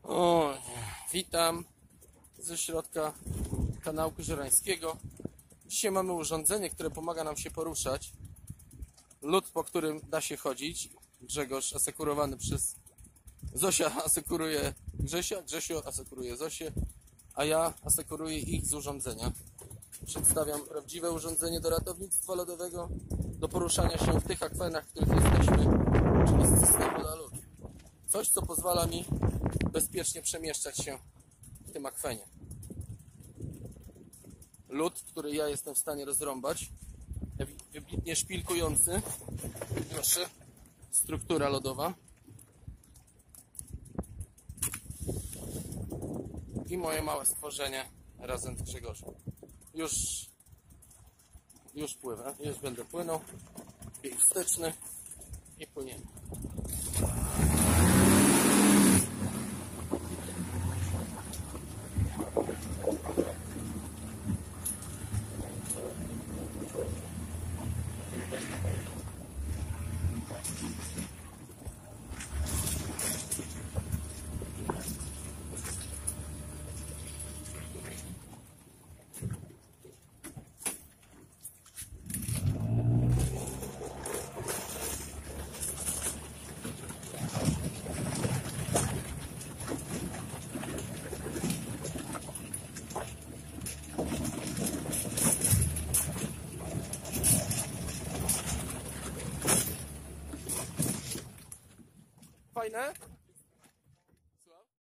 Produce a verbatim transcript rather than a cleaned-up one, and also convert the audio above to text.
O, witam ze środka kanału Żerańskiego. Dzisiaj mamy urządzenie, które pomaga nam się poruszać. Lód, po którym da się chodzić. Grzegorz asekurowany przez Zosia asekuruje Grzesia, Grzesio asekuruje Zosię, a ja asekuruję ich z urządzenia. Przedstawiam prawdziwe urządzenie do ratownictwa lodowego, do poruszania się w tych akwenach, w których jesteśmy, czyli z systemu dla lód. Coś, co pozwala mi bezpiecznie przemieszczać się w tym akwenie. Lód, który ja jestem w stanie rozrąbać, wybitnie szpilkujący. Proszę, struktura lodowa. I moje małe stworzenie razem z Grzegorzem. Już, już pływę, już będę płynął. Bieg wsteczny i płyniemy. Fajne?